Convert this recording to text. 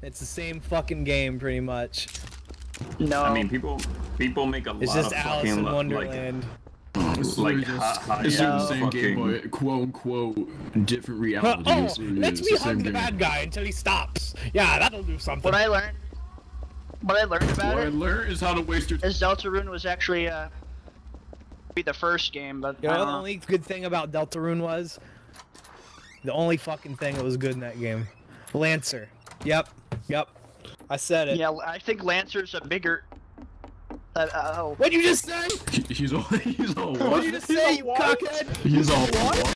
It's the same fucking game, pretty much. No. I mean, people make a lot of fucking... It's just Alice in Wonderland. It's the same game, but quote-unquote different reality. Let me hug the bad guy until he stops. Yeah, that'll do something. What I learned about What I learned is how to waste your time. is Deltarune was actually be the first game, but You know what the only good thing about Deltarune was? The only fucking thing that was good in that game. Lancer. Yep. I said it. yeah, I think Lancer's a bigger. What'd you just say? He's all What'd you just say, you cockhead? He's all.